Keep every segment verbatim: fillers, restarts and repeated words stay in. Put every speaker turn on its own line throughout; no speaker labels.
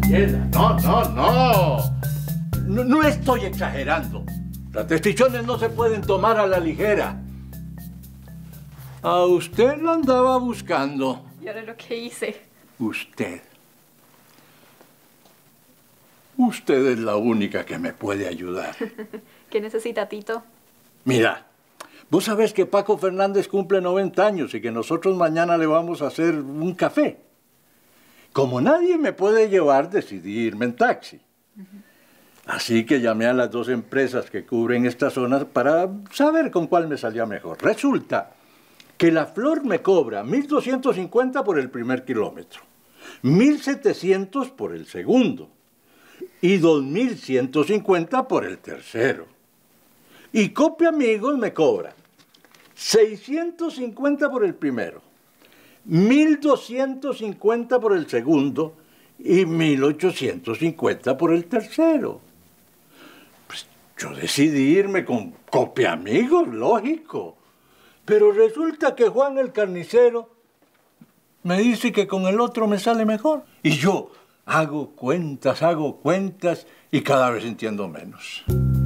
Mariela, no, no, no, no. No estoy exagerando. Las decisiones no se pueden tomar a la ligera. A usted lo andaba buscando.
Y ahora lo que hice.
Usted. Usted es la única que me puede ayudar.
¿Qué necesita, Tito?
Mira, vos sabés que Paco Fernández cumple noventa años y que nosotros mañana le vamos a hacer un café. Como nadie me puede llevar, decidí irme en taxi. Uh-huh. Así que llamé a las dos empresas que cubren esta zona para saber con cuál me salía mejor. Resulta que La Flor me cobra mil doscientos cincuenta por el primer kilómetro, mil setecientos por el segundo y dos mil ciento cincuenta por el tercero. Y Copia Amigos me cobra seiscientos cincuenta por el primero, mil doscientos cincuenta por el segundo y mil ochocientos cincuenta por el tercero. Pues yo decidí irme con Copia Amigos, lógico. Pero resulta que Juan el carnicero me dice que con el otro me sale mejor. Y yo hago cuentas, hago cuentas y cada vez entiendo menos.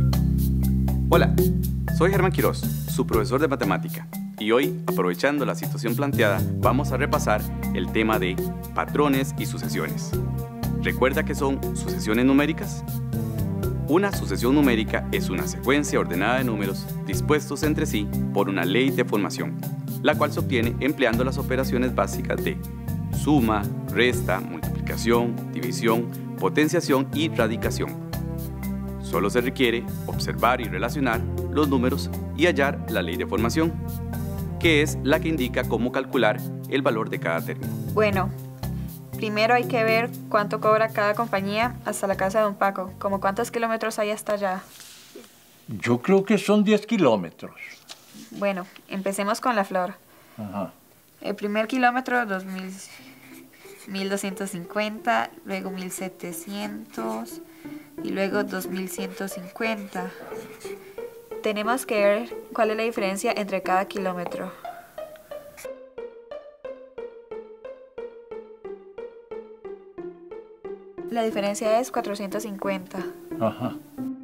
Hola, soy Germán Quiroz, su profesor de matemática. Y hoy, aprovechando la situación planteada, vamos a repasar el tema de patrones y sucesiones. ¿Recuerda qué son sucesiones numéricas? Una sucesión numérica es una secuencia ordenada de números dispuestos entre sí por una ley de formación, la cual se obtiene empleando las operaciones básicas de suma, resta, multiplicación, división, potenciación y radicación. Solo se requiere observar y relacionar los números y hallar la ley de formación, que es la que indica cómo calcular el valor de cada término.
Bueno, primero hay que ver cuánto cobra cada compañía hasta la casa de don Paco. ¿Cómo cuántos kilómetros hay hasta allá?
Yo creo que son diez kilómetros.
Bueno, empecemos con La Flor.
Ajá.
El primer kilómetro, dos mil, mil doscientos cincuenta, luego mil setecientos y luego dos mil ciento cincuenta. Tenemos que ver cuál es la diferencia entre cada kilómetro. La diferencia es cuatrocientos cincuenta.
Ajá.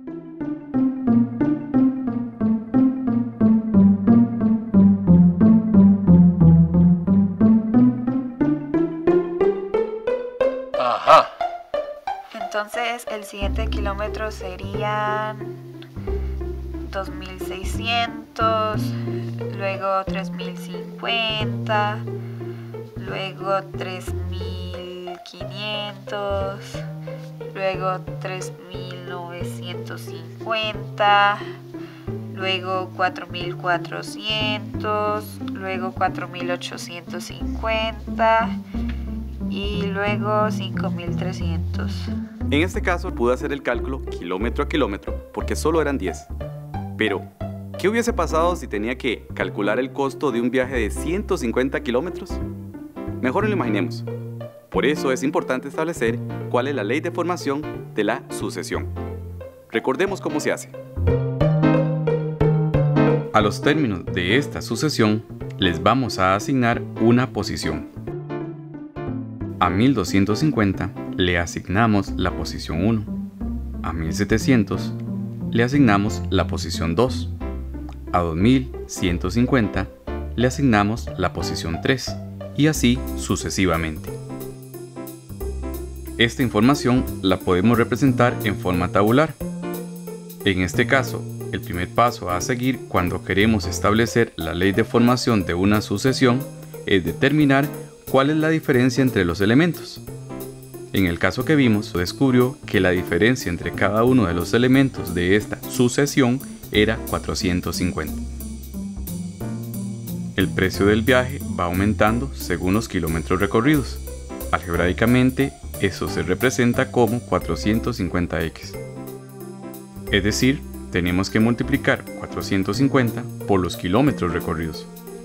Ajá.
Entonces, el siguiente kilómetro serían dos mil seiscientos, luego tres mil cincuenta, luego tres mil quinientos, luego tres mil novecientos cincuenta, luego cuatro mil cuatrocientos, luego cuatro mil ochocientos cincuenta y luego cinco mil trescientos.
En este caso pude hacer el cálculo kilómetro a kilómetro porque solo eran diez. Pero, ¿qué hubiese pasado si tenía que calcular el costo de un viaje de ciento cincuenta kilómetros? Mejor lo imaginemos. Por eso es importante establecer cuál es la ley de formación de la sucesión. Recordemos cómo se hace. A los términos de esta sucesión les vamos a asignar una posición. A mil doscientos cincuenta le asignamos la posición uno. A mil setecientos le asignamos la posición dos. A dos mil ciento cincuenta le asignamos la posición tres. Y así sucesivamente. Esta información la podemos representar en forma tabular. En este caso, el primer paso a seguir cuando queremos establecer la ley de formación de una sucesión es determinar cuál es la diferencia entre los elementos. En el caso que vimos, se descubrió que la diferencia entre cada uno de los elementos de esta sucesión era cuatrocientos cincuenta. El precio del viaje va aumentando según los kilómetros recorridos. Algebraicamente, eso se representa como cuatrocientos cincuenta equis. Es decir, tenemos que multiplicar cuatrocientos cincuenta por los kilómetros recorridos.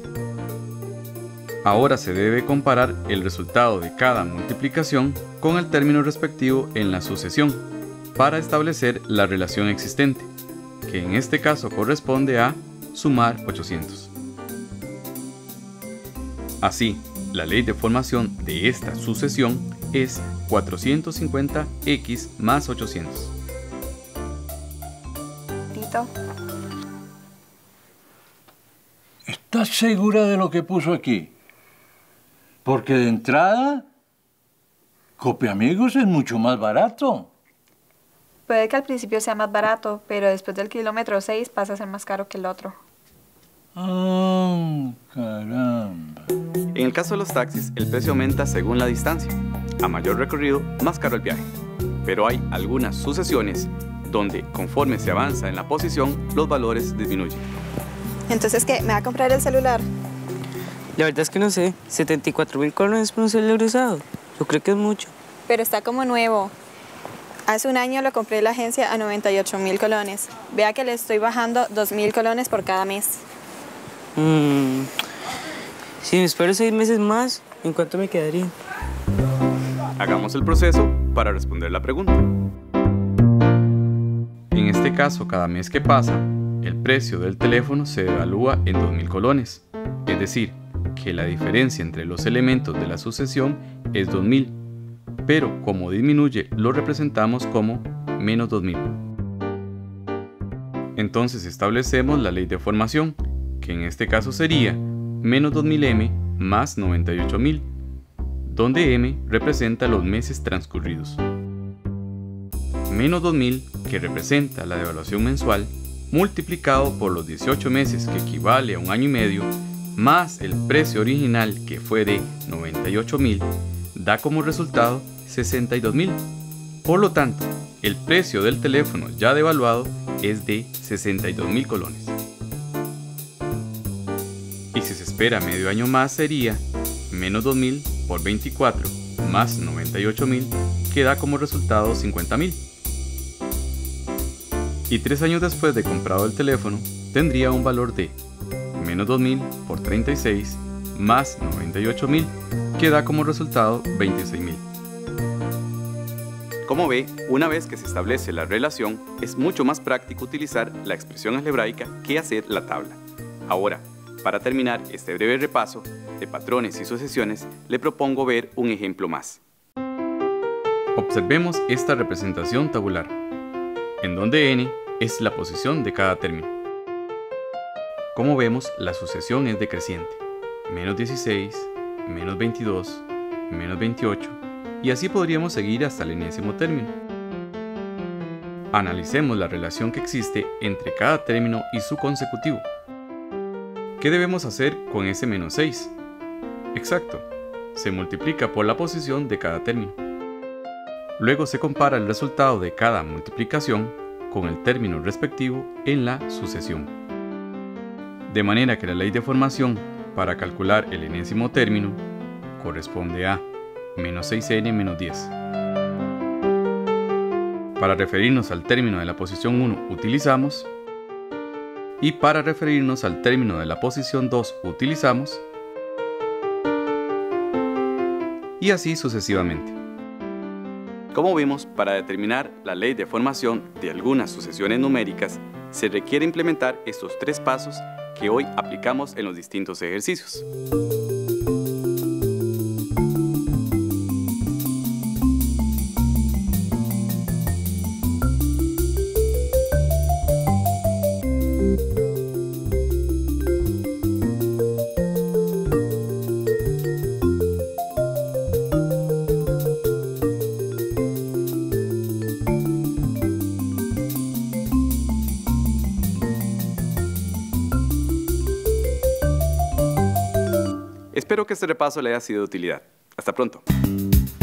Ahora se debe comparar el resultado de cada multiplicación con el término respectivo en la sucesión para establecer la relación existente, que en este caso corresponde a sumar ochocientos. Así, la ley de formación de esta sucesión es cuatrocientos cincuenta x más ochocientos.
Tito.
¿Estás segura de lo que puso aquí? Porque de entrada, Copiamigos es mucho más barato.
Puede que al principio sea más barato, pero después del kilómetro seis pasa a ser más caro que el otro.
¡Ah, caramba!
En el caso de los taxis, el precio aumenta según la distancia. A mayor recorrido, más caro el viaje. Pero hay algunas sucesiones donde, conforme se avanza en la posición, los valores disminuyen.
Entonces, ¿qué? ¿Me va a comprar el celular?
La verdad es que no sé. setenta y cuatro mil colones por un celular usado. Yo creo que es mucho.
Pero está como nuevo. Hace un año lo compré en la agencia a noventa y ocho mil colones. Vea que le estoy bajando dos mil colones por cada mes.
Mm, si me espero seis meses más, ¿en cuánto me quedaría?
Hagamos el proceso para responder la pregunta. En este caso, cada mes que pasa, el precio del teléfono se devalúa en dos mil colones. Es decir, que la diferencia entre los elementos de la sucesión es dos mil. Pero como disminuye, lo representamos como menos dos mil. Entonces establecemos la ley de formación, que en este caso sería menos dos mil eme más noventa y ocho mil, donde m representa los meses transcurridos. Menos dos mil, que representa la devaluación mensual, multiplicado por los dieciocho meses, que equivale a un año y medio, más el precio original, que fue de noventa y ocho mil, da como resultado sesenta y dos mil. Por lo tanto, el precio del teléfono ya devaluado es de sesenta y dos mil colones. Y si se espera medio año más, sería menos dos mil por veinticuatro más noventa y ocho mil, que da como resultado cincuenta mil. Y tres años después de comprado el teléfono, tendría un valor de menos dos mil por treinta y seis más noventa y ocho mil, que da como resultado veintiséis mil. Como ve, una vez que se establece la relación, es mucho más práctico utilizar la expresión algebraica que hacer la tabla. Ahora, para terminar este breve repaso de patrones y sucesiones, le propongo ver un ejemplo más. Observemos esta representación tabular, en donde n es la posición de cada término. Como vemos, la sucesión es decreciente. Menos dieciséis, menos veintidós, menos veintiocho, y así podríamos seguir hasta el enésimo término. Analicemos la relación que existe entre cada término y su consecutivo. ¿Qué debemos hacer con ese menos seis? Exacto, se multiplica por la posición de cada término. Luego se compara el resultado de cada multiplicación con el término respectivo en la sucesión. De manera que la ley de formación para calcular el enésimo término corresponde a menos seis ene menos diez. Para referirnos al término de la posición uno utilizamos, y para referirnos al término de la posición dos utilizamos, y así sucesivamente. Como vimos, para determinar la ley de formación de algunas sucesiones numéricas, se requiere implementar estos tres pasos que hoy aplicamos en los distintos ejercicios. Espero que este repaso le haya sido de utilidad. Hasta pronto.